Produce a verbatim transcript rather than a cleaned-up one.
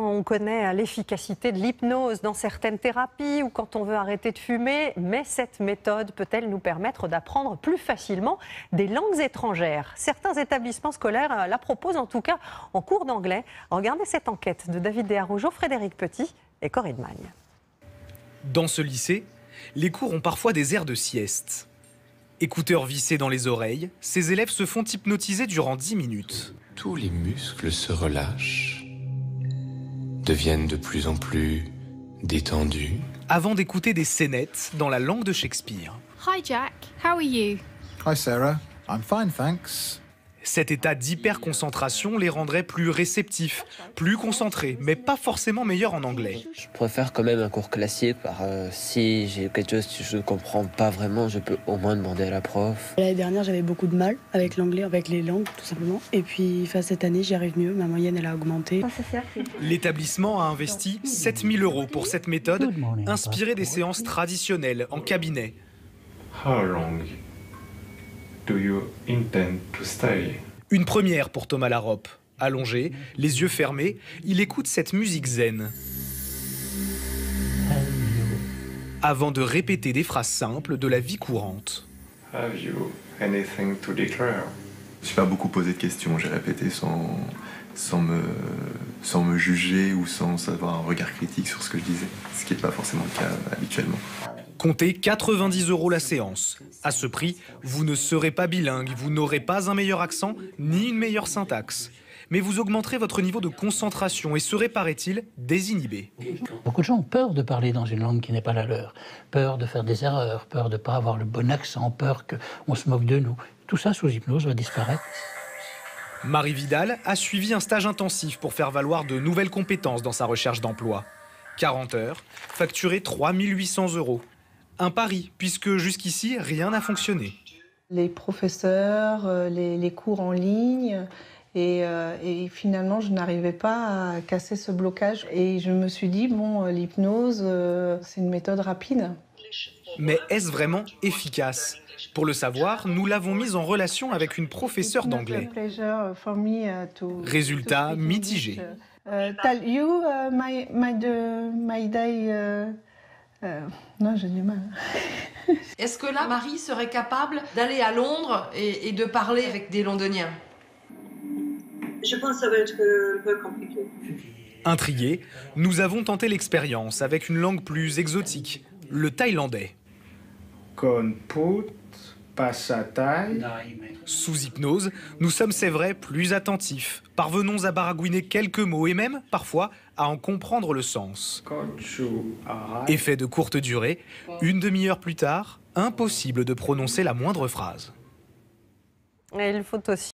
on connaît l'efficacité de l'hypnose dans certaines thérapies ou quand on veut arrêter de fumer, mais cette méthode peut-elle nous permettre d'apprendre plus facilement des langues étrangères? Certains établissements scolaires la proposent, en tout cas en cours d'anglais. Regardez cette enquête de David Desarrougeau, Frédéric Petit et Corinne Magne. Dans ce lycée, les cours ont parfois des airs de sieste. Écouteurs vissés dans les oreilles, ces élèves se font hypnotiser durant dix minutes. Tous les muscles se relâchent, deviennent de plus en plus détendus. Avant d'écouter des scénettes dans la langue de Shakespeare. Hi Jack, how are you? Hi Sarah, I'm fine thanks. Cet état d'hyperconcentration les rendrait plus réceptifs, plus concentrés, mais pas forcément meilleurs en anglais. Je préfère quand même un cours classique, par, euh, si j'ai quelque chose que je ne comprends pas vraiment, je peux au moins demander à la prof. L'année dernière, j'avais beaucoup de mal avec l'anglais, avec les langues, tout simplement. Et puis, enfin, cette année, j'y arrive mieux, ma moyenne, elle a augmenté. L'établissement a investi sept mille euros pour cette méthode, inspirée des séances traditionnelles en cabinet. How long do you intend to stay? Une première pour Thomas Larope. Allongé, les yeux fermés, il écoute cette musique zen. Avant de répéter des phrases simples de la vie courante. Have you anything to declare? Je ne suis pas beaucoup posé de questions, j'ai répété sans, sans, me, sans me juger ou sans avoir un regard critique sur ce que je disais, ce qui n'est pas forcément le cas habituellement. Comptez quatre-vingt-dix euros la séance. À ce prix, vous ne serez pas bilingue, vous n'aurez pas un meilleur accent ni une meilleure syntaxe. Mais vous augmenterez votre niveau de concentration et serez, paraît-il, désinhibé. Beaucoup de gens ont peur de parler dans une langue qui n'est pas la leur. Peur de faire des erreurs, peur de ne pas avoir le bon accent, peur qu'on se moque de nous. Tout ça, sous hypnose, va disparaître. Marie Vidal a suivi un stage intensif pour faire valoir de nouvelles compétences dans sa recherche d'emploi. quarante heures, facturé trois mille huit cents euros. Un pari, puisque jusqu'ici, rien n'a fonctionné. Les professeurs, les, les cours en ligne, et, euh, et finalement, je n'arrivais pas à casser ce blocage. Et je me suis dit, bon, l'hypnose, euh, c'est une méthode rapide. Mais est-ce vraiment efficace? Pour le savoir, nous l'avons mise en relation avec une professeure d'anglais. Résultat mitigé. Uh, tell you uh, my, my, the, my day... Uh... Euh, non, j'ai du mal. Est-ce que là, Marie serait capable d'aller à Londres et, et de parler avec des Londoniens? Je pense que ça va être un peu compliqué. Intrigués, nous avons tenté l'expérience avec une langue plus exotique, le thaïlandais. Konput Pasatay. Sous hypnose, nous sommes, c'est vrai, plus attentifs. Parvenons à baragouiner quelques mots et même, parfois, à en comprendre le sens. Effet de courte durée, une demi-heure plus tard, impossible de prononcer la moindre phrase. Et il faut aussi